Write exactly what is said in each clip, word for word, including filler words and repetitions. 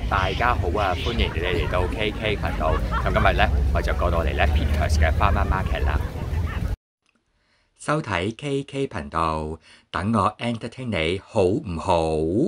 大家好啊！歡迎你哋嚟到 K K 頻道。咁今日咧，我就過到嚟咧 Peters 嘅 Farmer Market 啦。收睇 K K 頻道，等我 entertain 你好唔好？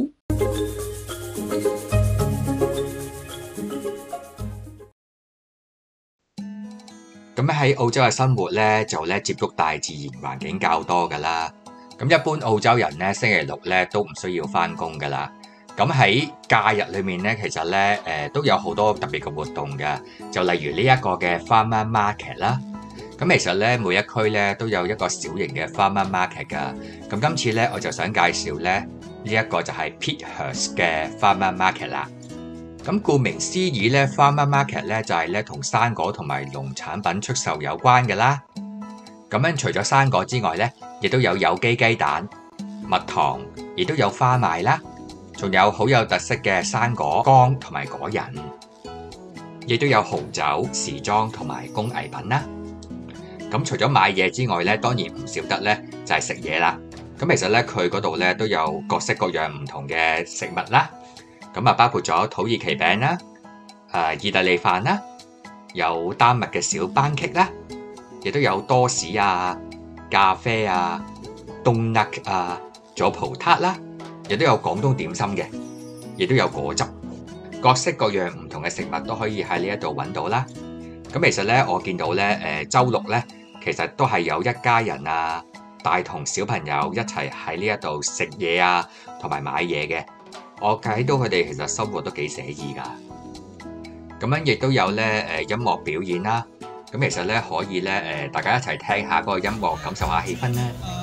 咁喺澳洲嘅生活咧，就咧接觸大自然環境較多噶啦。咁一般澳洲人咧，星期六咧都唔需要返工噶啦。咁喺假日裏面咧，其實咧誒、呃、都有好多特別嘅活動嘅，就例如呢一個嘅 Farmer Market 啦。咁其實咧每一區咧都有一個小型嘅 Farmer Market 噶。咁今次咧我就想介紹咧呢一、這個就係 Peters 嘅 Farmer Market 啦。咁顧名思義咧 Farmer Market 咧就係咧同生果同埋農產品出售有關嘅啦。咁樣除咗生果之外咧，亦都有有機雞蛋、蜜糖，亦都有花賣啦。仲有好有特色嘅生果乾同埋果仁，亦都有紅酒、時裝同埋工藝品啦。咁除咗買嘢之外咧，當然唔少得咧就係食嘢啦。咁其實咧佢嗰度咧都有各式各樣唔同嘅食物啦。咁啊包括咗土耳其餅啦、誒意大利飯啦，有丹麥嘅小班戟啦，亦都有多士啊、咖啡啊、冬甩啊，仲有葡撻啦。亦都有廣東點心嘅，亦都有果汁，各式各樣唔同嘅食物都可以喺呢一度揾到啦。咁其實咧，我見到咧，誒週六咧，其實都係有一家人啊，帶同小朋友一齊喺呢一度食嘢啊，同埋買嘢嘅。我睇到佢哋其實生活都幾寫意㗎。咁樣亦都有咧，誒音樂表演啦。咁其實咧可以咧，誒大家一齊聽下嗰個音樂，感受下氣氛啦。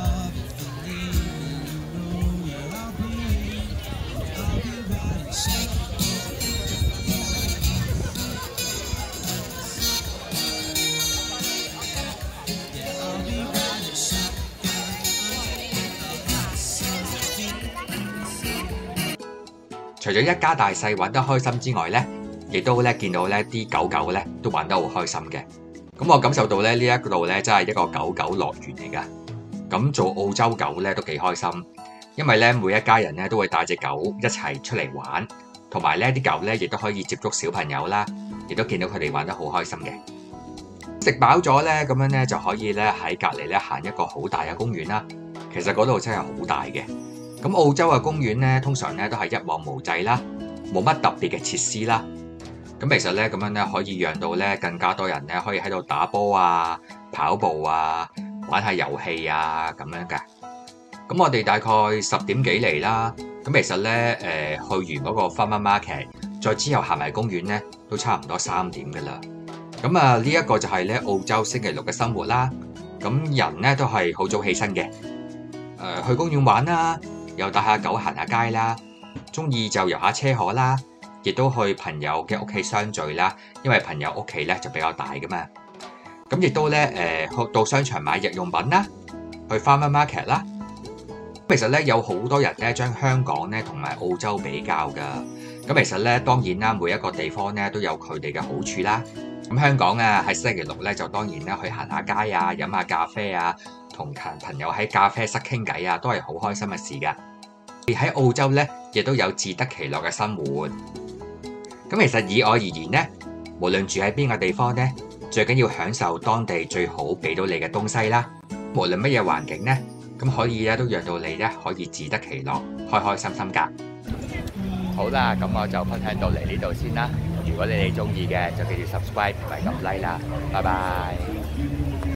除咗一家大細玩得開心之外咧，亦都咧見到咧啲狗狗咧都玩得好開心嘅。咁我感受到咧呢一度咧真係一個狗狗樂園嚟㗎。咁做澳洲狗咧都幾開心，因為咧每一家人咧都會帶隻狗一齊出嚟玩，同埋咧啲狗咧亦都可以接觸小朋友啦，亦都見到佢哋玩得好開心嘅。食飽咗咧，咁樣咧就可以咧喺隔離咧行一個好大嘅公園啦。其實嗰度真係好大嘅。咁澳洲嘅公園咧，通常咧都係一望無際啦，冇乜特別嘅設施啦。咁其實咧咁樣咧可以讓到咧更加多人咧可以喺度打波啊、跑步啊、玩下遊戲啊咁樣嘅。咁我哋大概十點幾嚟啦。咁其實咧誒、呃、去完嗰個 Farmer Market， 再之後行埋公園咧都差唔多三點㗎啦。咁啊呢一個就係咧澳洲星期六嘅生活啦。咁人咧都係好早起身嘅，誒、呃、去公園玩啦。又帶下狗行下街啦，中意就遊下車河啦，亦都去朋友嘅屋企相聚啦。因為朋友屋企咧就比較大噶嘛。咁亦都咧誒，到商場買日用品啦，去 Farmer Market 啦。其實咧有好多人咧將香港咧同埋澳洲比較噶。咁其實咧當然啦，每一個地方咧都有佢哋嘅好處啦。咁香港啊喺星期六咧就當然啦去行下街啊，飲下咖啡啊。同朋友喺咖啡室傾偈啊，都係好開心嘅事㗎。而喺澳洲咧，亦都有自得其樂嘅生活。咁其實以我而言咧，無論住喺邊個地方咧，最緊要享受當地最好俾到你嘅東西啦。無論乜嘢環境咧，咁可以咧都讓到你咧可以自得其樂，開開心心㗎。好啦，咁我就分享到嚟呢度先啦。如果你哋中意嘅，就記住 subscribe 同埋撳 like 啦。拜拜。